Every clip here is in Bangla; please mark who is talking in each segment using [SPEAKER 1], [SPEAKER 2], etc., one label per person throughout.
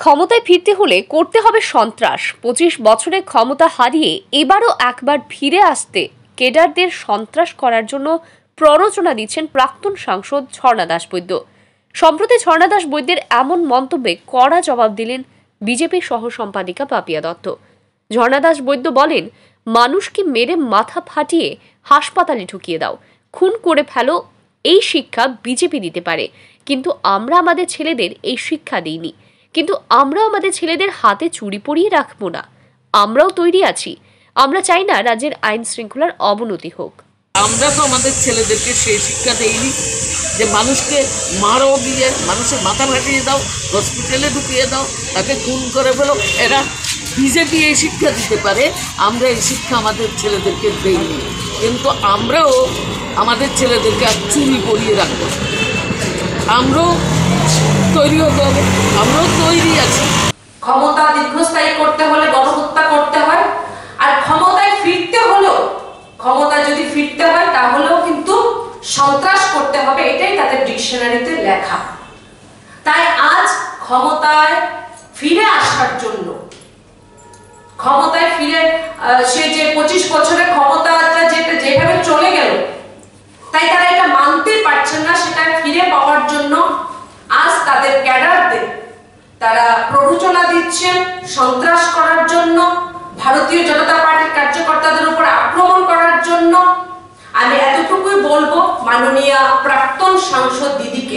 [SPEAKER 1] ক্ষমতায় ফিরতে হলে করতে হবে সন্ত্রাস। 25 বছরে ক্ষমতা হারিয়ে এবারও একবার ফিরে আসতে কেডারদের সন্ত্রাস করার জন্য প্ররোচনা দিচ্ছেন প্রাক্তন সাংসদ ঝর্ণা দাস বৈদ্য। সম্প্রতি ঝর্ণা দাস বৈদ্যের এমন মন্তব্যে কড়া জবাব দিলেন বিজেপির সহ সম্পাদিকা পাপিয়া দত্ত। ঝর্ণা দাস বৈদ্য বলেন, মানুষকে মেরে মাথা ফাটিয়ে হাসপাতালে ঢুকিয়ে দাও, খুন করে ফেলো, এই শিক্ষা বিজেপি দিতে পারে, কিন্তু আমরা আমাদের ছেলেদের এই শিক্ষা দিইনি। কিন্তু আমরাও আমাদের ছেলেদের হাতে চুরি পরিয়ে রাখবো না। আমরাও তৈরি আছি। আমরা চাই না রাজ্যের আইন শৃঙ্খলার অবনতি হোক।
[SPEAKER 2] আমরা তো আমাদের ছেলেদেরকে সেই শিক্ষা দেইনি যে মানুষকে মারো, গিয়ে মানুষের মাথা ফাটিয়ে দাও, হসপিটালে ঢুকিয়ে দাও, তাকে খুন করে ফেলো। এরা বিজেপি এই শিক্ষা দিতে পারে, আমরা এই শিক্ষা আমাদের ছেলেদেরকে দেইনি। কিন্তু আমরাও আমাদের ছেলেদেরকে আর চুরি পরিয়ে রাখবো। আমরাও তৈরি হতে হবে, আমরাও তৈরি আছি।
[SPEAKER 3] ক্ষমতা দীর্ঘস্থায়ী করতে হলে গণহত্যা করতে হয়, আর ক্ষমতায় ফিরতে হলেও, ক্ষমতা যদি ফিরতে হয় তাহলেও কিন্তু সন্ত্রাস করতে হবে, এটাই তাদের ডিকশনারিতে লেখা। তাই আজ ক্ষমতায় ফিরে আসার জন্য, ক্ষমতায় ফিরে সে যে 25 বছরের ক্ষমতাটা যেভাবে চলে গেল, তাই তারা এটা মানতে পারছেন না। সেটা ফিরে পাওয়ার জন্য আজ তাদের ক্যাডারদের তারা প্ররোচনা দিচ্ছেন সন্ত্রাস করার জন্য, ভারতীয় জনতা পার্টির কার্যকর্তাদের উপর আক্রমণ করার জন্য। আমি এতটুকুই বলবো মাননীয় প্রাক্তন সাংসদ দিদিকে,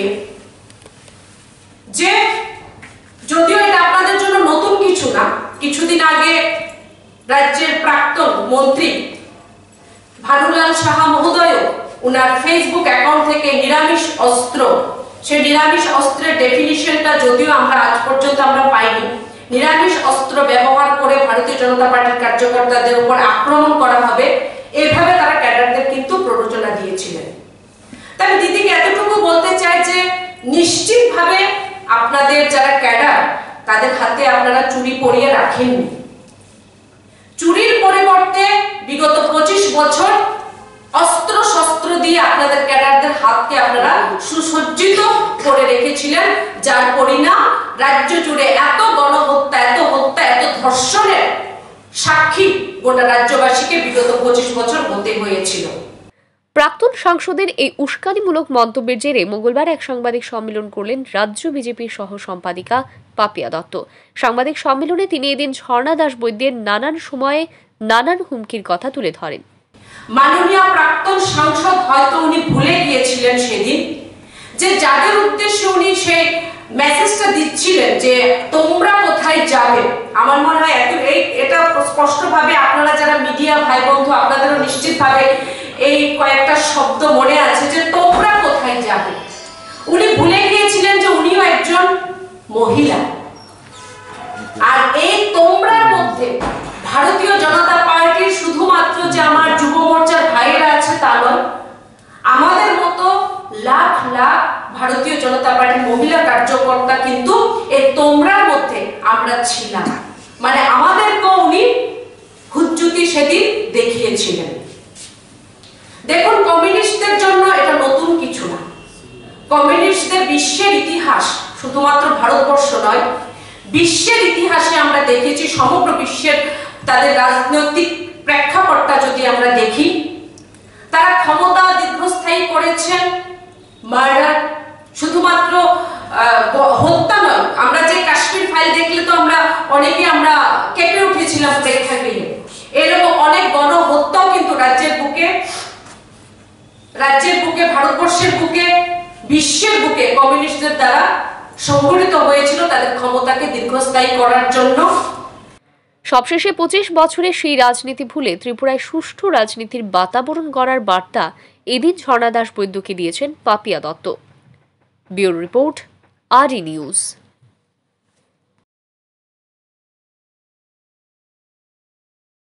[SPEAKER 3] যে যদিও এটা আপনাদের জন্য নতুন কিছু না, কিছুদিন আগে রাজ্যের প্রাক্তন মন্ত্রী ভানুলাল সাহা মহোদয় ওনার ফেসবুক অ্যাকাউন্ট থেকে নিরামিষ অস্ত্র, সেই নিরামিষ অস্ত্রের ডেফিনিশনটা যদিও আমরা আজ পর্যন্ত আমরা পাইনি, নিরামিষ অস্ত্র ব্যবহার করে ভারতীয় জনতা পার্টির কার্যকর্তাদের উপর আক্রমণ করা হবে, এভাবে তারা ক্যাডারদের কিন্তু প্ররোচনা দিয়েছিলেন। তাই দিদিকে এতটুকু বলতে চাই যে নিশ্চিতভাবে আপনাদের যারা ক্যাডার, তাদের হাতে আপনারা চুরি পরিয়ে রাখেননি। চুরির পরিবর্তে বিগত 25 বছর অস্ত্র শস্ত্র দিয়ে আপনাদের ক্যাডারদের হাতকে আপনারা সুসজ্জিত করে রেখেছিলেন, যার পরিণাম রাজ্য জুড়ে এত গণহত্যা, এত হত্যা, এত ধর্ষণের সাক্ষী গোটা রাজ্যবাসীকে বিগত 25 বছর হতে হয়েছিল।
[SPEAKER 1] প্রাক্তন সাংসদের এই উস্কানিমূলক মন্তব্যের জেরে মঙ্গলবার এক সাংবাদিক সম্মেলন করলেন রাজ্য বিজেপির সহ সম্পাদিকা পাপিয়া দত্ত। সাংবাদিক সম্মেলনে তিনি এদিন ঝর্ণা দাস বৈদ্যের নানান সময়ে নানান হুমকির কথা তুলে ধরেন।
[SPEAKER 3] মাননীয় প্রাক্তন সাংসদ হয়তো উনি ভুলে গিয়েছিলেন সেদিন যে যাদের উদ্দেশ্যে উনি সেই মেসেজটা দিচ্ছিলেন যে তোমরা কোথায় যাবে। আমার মনে হয় এটা স্পষ্টভাবে আপনারা যারা মিডিয়া ভাই বন্ধু, আপনাদেরও নিশ্চিতভাবে এই কয়েকটা শব্দ মনে আছে যে তোমরা কোথায় যাবে। উনি ভুলে গিয়েছিলেন যে উনিও একজন মহিলা, আর এই তোমরার মধ্যে ভারতীয় জনতা পার্টির শুধুমাত্র যে আমার যুব মোর্চার ভাইয়েরা আছে তা নয়, আমাদের মতো লাখ লাখ ভারতীয় জনতা পার্টির মহিলা কার্যকর্তা কিন্তু এই তোমরার মধ্যে আমরা ছিলাম। মানে আমাদেরকেও উনি হুজ্জুতি সেদিন দেখিয়েছিলেন। দেখুন, কমিউনিস্টদের জন্য এটা নতুন কিছু না। কমিউনিস্টদের বিশ্বের ইতিহাস, শুধুমাত্র ভারতবর্ষ নয়, বিশ্বের ইতিহাসে আমরা দেখেছি, সমগ্র বিশ্বের তাদের রাজনৈতিক প্রেক্ষাপটটা যদি আমরা দেখি, তারা ক্ষমতা দীর্ঘস্থায়ী করেছেন, মার্ডার, শুধুমাত্র হত্যা নয়। আমরা যে কাশ্মীর ফাইল দেখলে তো আমরা অনেকে আমরা কেঁপে উঠেছিলাম প্রেক্ষাগৃহে। এরকম অনেক গণহত্যাও কিন্তু রাজ্যের বুকে, ভারতবর্ষের বুকে, বিশ্বের বুকে কমিউনিস্টদের দ্বারা সংগঠিত হয়েছিল তাদের ক্ষমতাকে দীর্ঘস্থায়ী করার জন্য।
[SPEAKER 1] সবশেষে 25 বছরের সেই রাজনীতি ভুলে ত্রিপুরায় সুষ্ঠু রাজনীতির বাতাবরণ গড়ার বার্তা এদিন ঝর্ণা দাস বৈদ্যকে দিয়েছেন Papiya Dutta. Bureau report, RE news.